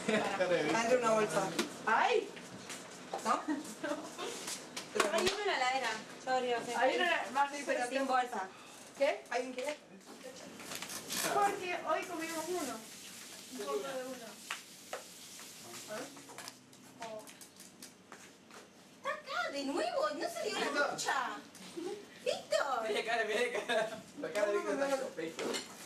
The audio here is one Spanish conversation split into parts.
Dentro de una bolsa. ¡Ay! ¿No? Hay uno en la heladera. Hay una más Pero sin bolsa. ¿Qué? ¿Alguien quiere? Porque hoy comimos uno. Un poco de uno. Está acá de nuevo, no se dio la ducha. Víctor. Mira cara, mira cara. La cara de Víctor está con pecho.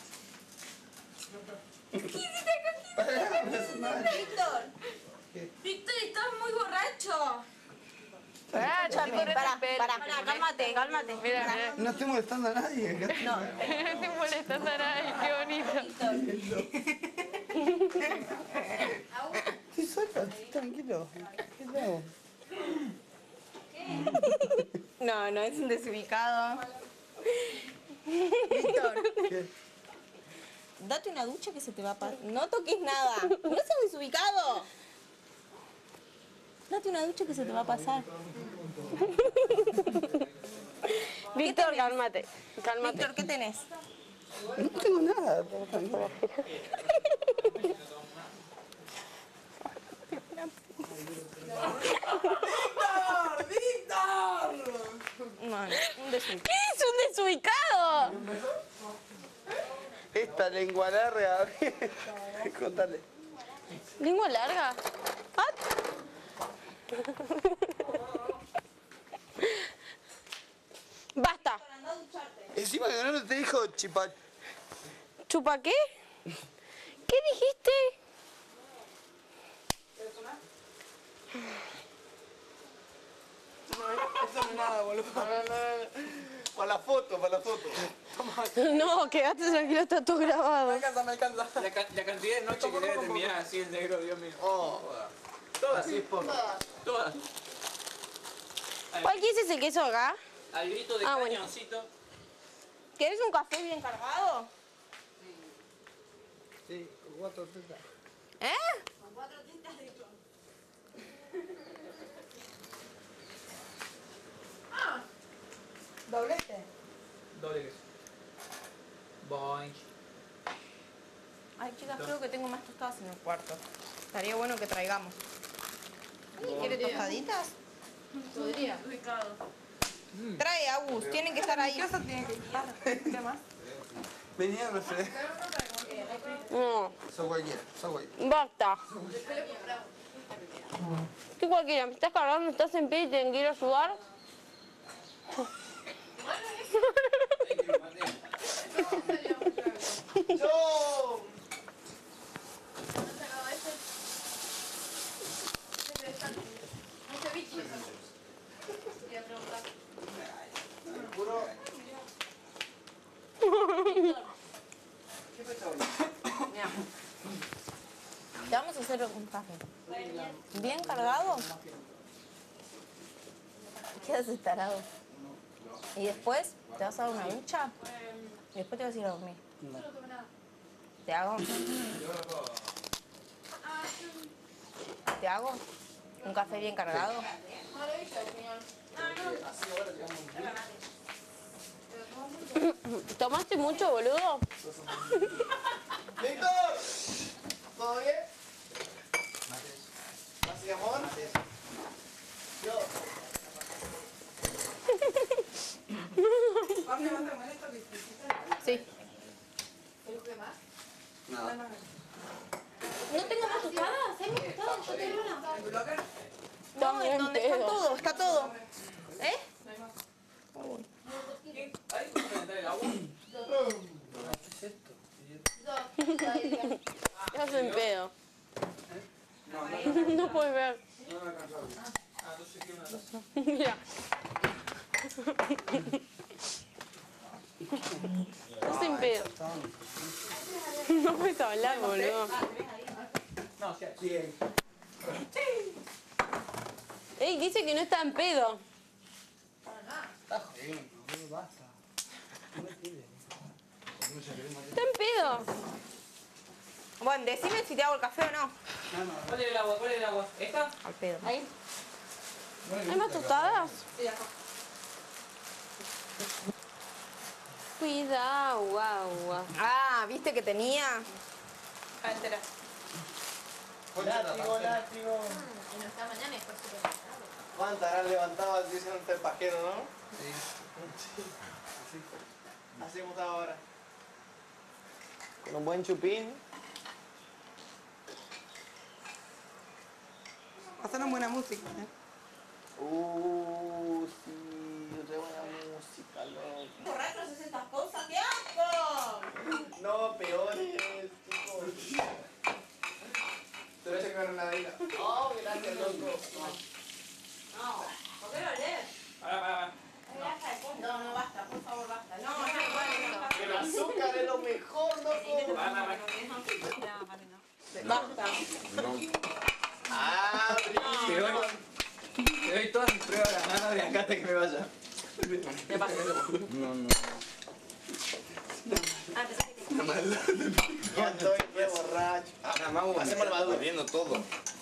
¿Qué hiciste con Víctor? Víctor, estás muy borracho. Pará, cálmate. Mira. No estoy molestando a nadie. No, No estoy molestando a nadie, qué bonito. Sí, suelta, tranquilo. Tranquilo. No, es un desubicado. Víctor. ¿Qué? Date una ducha que se te va a pasar. No toques nada. No seas desubicado. Date una ducha que se te va a pasar. Víctor, cálmate. Víctor, ¿qué tenés? No tengo nada. Tranquilo. Bueno, un desubicado. ¿Qué es un desubicado? Esta lengua larga. Contale. ¿Lengua larga? Basta. Encima que no te dijo chipa. ¿Chupa qué? ¿Qué dijiste? Eso no es nada, boludo. Para la foto. No, quédate tranquilo, está todo grabado. Me alcanza. La cantidad de noches que debe terminar así el negro, Dios mío. Oh. Todas. Así es poco. Todas. ¿Cuál quieres el queso acá? Al grito de Bueno. cañoncito. ¿Quieres un café bien cargado? Sí, con 4 tetas. ¿Eh? Doblete. Doble queso. Boing. Ay, chicas, creo que tengo más tostadas en el cuarto. Estaría bueno que traigamos. ¿Alguien quiere tostaditas? Podría. Ubicado. Trae, Agus, tienen que estar ahí. ¿Qué cosa tiene que estar? ¿Qué más? Venía, no sé. No, Sos cualquiera. basta. ¿Qué cualquiera? ¿Me estás cargando? ¿Estás en pie y te quiero ayudar? ¡Yo! Puro. ¿Qué pasó? Te vamos a hacer un café. ¿Bien cargado? Quedas tarado. Y después te vas a dar una ducha y después te vas a ir a dormir. ¿Te hago? ¿Te hago? ¿Un café bien cargado? ¿Tomaste mucho, boludo? ¡Víctor! ¿Todo bien? ¿Más y amor? Yo. ¿Cuánto más te molesta que hiciste? Sí. ¿Qué más? Nada. ¿No tengo más tostadas? ¿Hay más tostadas? Yo tengo una. ¿En tu locker? No, en donde está todo, está todo. ¿Eh? ¿Hay que calentar el agua? ¿Qué es esto? Estás en pedo. No, No puedes ver. no me alcanzó. Ah, entonces quiero una taza. Mira. Estás en pedo. No puedes hablar, boludo. No, sí. Bien. Ey, dice que no está en pedo. Está jodiendo, boludo, basta. No me tires. Está en pedo. Bueno, decime si te hago el café o no. ¿Cuál es el agua? ¿Cuál es el agua? ¿Esta? Al pedo. Ahí. ¿Hay más tostadas? Sí, acá. Cuidado, agua. Ah, ¿viste que tenía? Ah, entera. Látigo, látigo. Y no está mañana y después súper tarde. ¿Cuántas habrán levantado dicen el pajero, no? Sí. Así como está ahora. Con un buen chupín. Pasaron buena música, ¿eh? Sí, otra buena música, loco. Borrachos haces estas cosas, ¡qué asco! No, peores, chicos. Te voy a checar una heladera. Oh, gracias, loco. No, ¿por qué lo lees? Para. No, no, basta, por favor, basta. No, no, El azúcar es lo mejor, loco. basta. Ah, Te doy todas mis pruebas a las manos de acá hasta que me vaya. ¿Qué pasa? Ah, pensé que te... ya estoy re borracho. Hacemos el maduro. Viendo todo.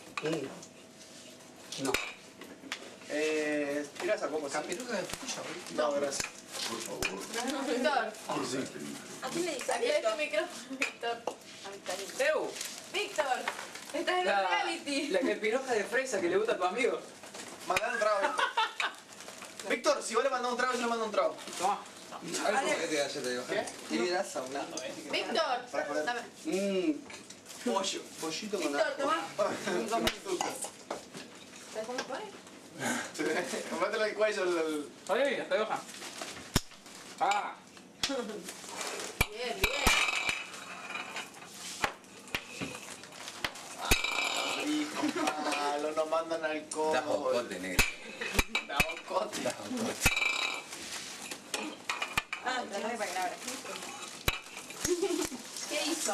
No. Tira esa copa. Capiruja de tuya, No, gracias. Víctor, ¿A quién le dices? aquí está tu micrófono, Víctor. ¡Teu! Víctor, estás en un reality. La capiroja de fresa que le gusta a tu amigo. Mandale un trago. Víctor, si vos le mandás un trago, yo le mando un trago. Toma. ¿Sabes por qué te hace te digo? ¿Qué? Tira saunando. Víctor, Para joder. dame. Pollo. Pollito con Víctor, toma. ¿Sabes cómo pone? Métele el cuello el... Oye, la hoja. Ah. Bien, bien. Hijo malo, nos mandan alcohol. Da jocote, negro. Da jocote. Da jocote. Ah, tratame para que la abra. ¿Qué hizo?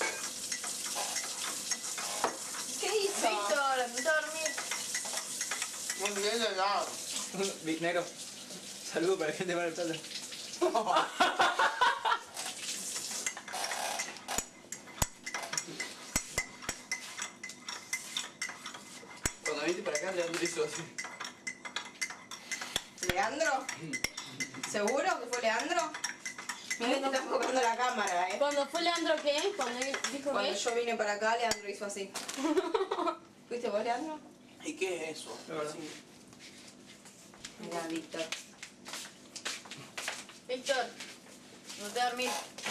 ¿Qué hizo? Víctor, empezó a dormir. No entiende nada. Big Negro. Saludos para la gente de Mar del Plata. Cuando viniste para acá, Leandro hizo así. ¿Leandro? ¿Seguro que fue Leandro? Mira que te estás enfocando la cámara, ¿eh? Cuando fue Leandro, ¿qué? Cuando él dijo Cuando que... yo vine para acá, Leandro hizo así. ¿Fuiste vos, Leandro? ¿Y qué es eso? Mira, Víctor. Víctor, no te dormir.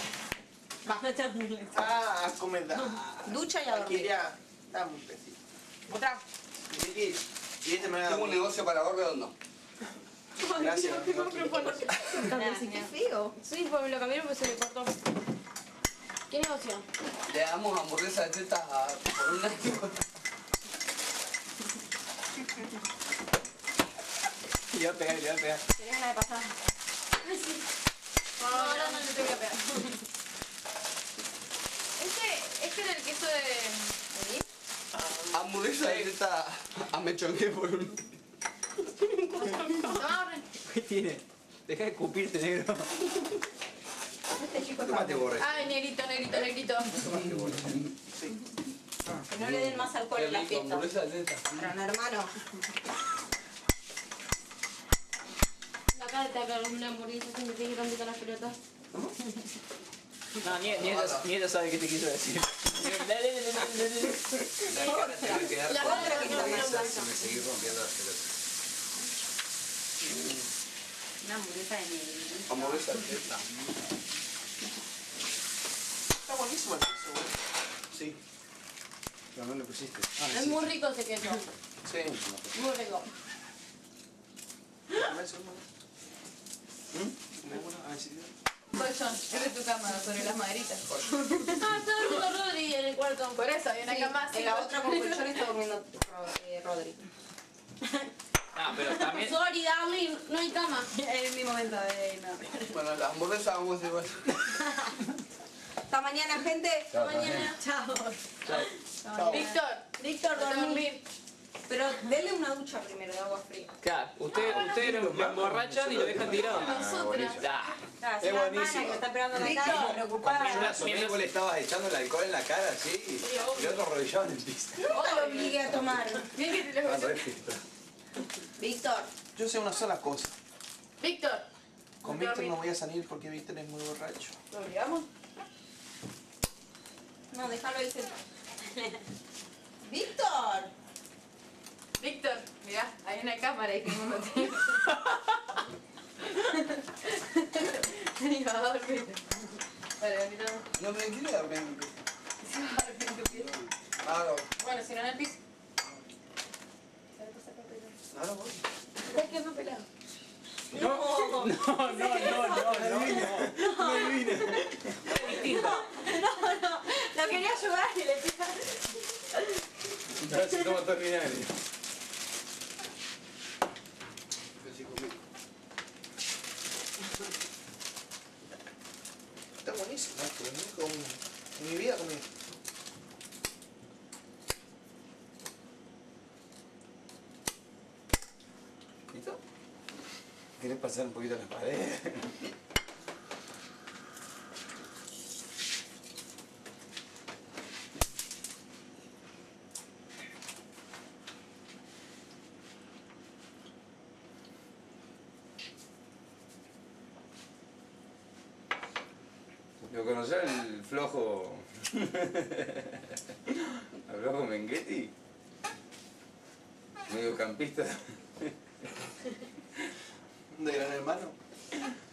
Ah, comenta. Ducha y a dormir. Quería... Dame un pesito. Otra. Y este me da... Tengo un negocio para vos redondo. Gracias. Qué feo. Sí, pues me lo cambiaron porque se le cortó. ¿Qué negocio? Le damos hamburguesa de teta por un año. Le voy a pegar, le voy a pegar. ¿Tenés ganas de pasar? No, ahora no le tengo que pegar. Este era el queso de... Hamburguesa de teta a mechonque por un... Toma, Ren. ¿Qué tiene? Deja de escupirte, negro. Este chico Tómate, está... borre. Ay, negrito, negrito, negrito. Que no le den más alcohol Qué en la rico, fiesta. hamburguesa de teta. Pero, hermano. La cara te acá una hamburguesa que me tiene que romper las pelotas. No, ni ella sabe qué te quiso decir. Debe quedar La con cara que no me hamburguesa si me seguís rompiendo las pelotas. Una hamburguesa de negrito. Hamburguesa de teta. Está buenísimo el queso, güey. Sí. Pero no le pusiste. Es muy rico ese queso. Sí. Muy rico. Dame eso, hermano. ¿Me uno? A ver si... Colchón, es de tu cama, sobre las maderitas. Ah, está durmiendo Rodri en el cuarto. Por eso, hay una cama así. En la otra con colchón está durmiendo Rodri. Ah, pero también. Sorry, darling, no hay cama. Es mi momento de irme. Bueno, las hamburguesas vamos a igual. Hasta mañana, gente. Hasta mañana. Chao. Chao. Víctor, Víctor, no te dormir. dormir. Pero denle una ducha primero de agua fría. Claro, usted lo emborrachan y lo dejan tirado. Nosotras. Ya. Claro, si Es la hermana buenísimo. que está esperando la Víctor. calle, preocupada. Mientras vos le estabas echando el alcohol en la cara, así, y el otro arrodillado en el piso. No lo obligue a tomar. Bien que te lo Ah, re fiesta. Víctor, Yo sé una sola cosa. Víctor. Con Víctor no voy a salir porque Víctor es muy borracho. ¿Lo obligamos? no, déjalo irse. ¡Víctor! Víctor, mirá, hay una cámara ahí que no lo tiene. Y va a dormir. Vale, mira. No me quiero dormir en mi pieza. Se va a dormir en tu pieza. Ah, no. Bueno, si no en el piso. No, no voy. Te estás quedando pelado. No, no, no, no. Lo quería ayudar y le pisa. Ya se toma terminario. Pero sí comí. Está buenísimo esto, ¿no? En mi vida comí. ¿Listo? ¿Querés pasar un poquito las paredes? ¿Lo conocés el flojo? ¿El flojo Mengetti? Mediocampista. ¿De Gran Hermano?